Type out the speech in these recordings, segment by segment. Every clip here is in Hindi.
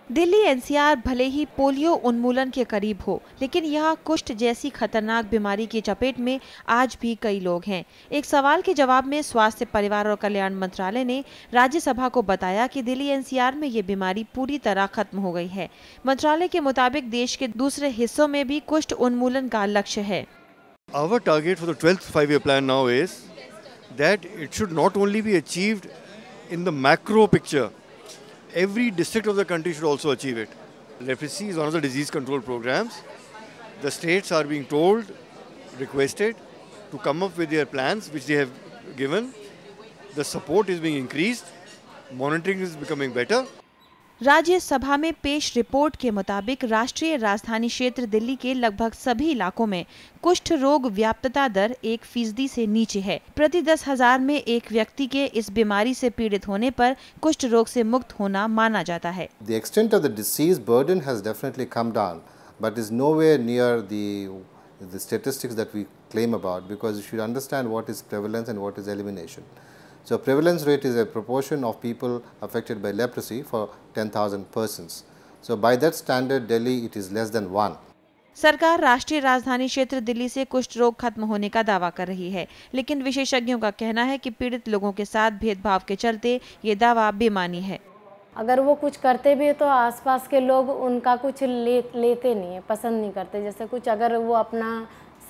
दिल्ली एनसीआर भले ही पोलियो उन्मूलन के करीब हो, लेकिन यहाँ कुष्ठ जैसी खतरनाक बीमारी की चपेट में आज भी कई लोग हैं। एक सवाल के जवाब में स्वास्थ्य, परिवार और कल्याण मंत्रालय ने राज्यसभा को बताया कि दिल्ली एनसीआर में ये बीमारी पूरी तरह खत्म हो गई है। मंत्रालय के मुताबिक देश के दूसरे हिस्सों में भी कुष्ठ उन्मूलन का लक्ष्य है। Our target for the 12th five-year plan now is that it should not only be achieved in the macro picture. Every district of the country should also achieve it. Leprosy is one of the disease control programs. The states are being told, requested to come up with their plans which they have given. The support is being increased. Monitoring is becoming better. Rajya Sabha में पेश रिपोर्ट के मुताबिक राष्ट्रीय राजधानी क्षेत्र दिल्ली के लगभग सभी इलाकों में कुष्ठ रोग व्याप्तता दर 1% से नीचे है। प्रति 10,000 में एक व्यक्ति के इस बीमारी से पीड़ित होने पर कुष्ठ रोग से मुक्त होना माना जाता है। The extent of the disease burden has definitely come down, but is nowhere near the statistics that we claim about, because you should understand what is prevalence and what is elimination. So prevalence rate is a proportion of people affected by leprosy for 10,000 persons. So by that standard, Delhi it is less than 1. सरकार राष्ट्रीय राजधानी क्षेत्र दिल्ली से कुष्ठ रोग खत्म होने का दावा कर रही है, लेकिन विशेषज्ञों का कहना है कि पीड़ित लोगों के साथ भेदभाव के चलते ये दावा बेमानी है। अगर वो कुछ करते भी है तो आसपास के लोग उनका कुछ लेते नहीं है, पसंद नहीं करते। जैसे कुछ अगर वो अपना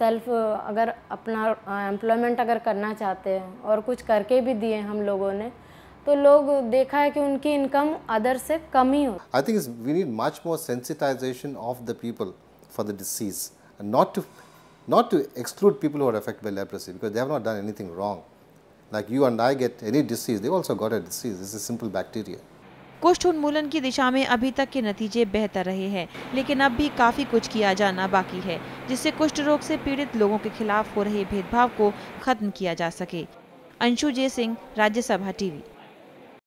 अगर अपना एम्प्लॉयमेंट अगर करना चाहते हैं और कुछ करके भी दिए हम लोगों ने, तो लोग देखा है कि उनकी इनकम अदर से कम ही हो। I think we need much more sensitization of the people for the disease, and not to exclude people who are affected by leprosy, because they have not done anything wrong. Like you and I get any disease, they also got a disease. This is a simple bacteria. कुष्ठ उन्मूलन की दिशा में अभी तक के नतीजे बेहतर रहे हैं, लेकिन अब भी काफी कुछ किया जाना बाकी है, जिससे कुष्ठ रोग से पीड़ित लोगों के खिलाफ हो रहे भेदभाव को खत्म किया जा सके। Anshu J Singh, Rajya Sabha TV.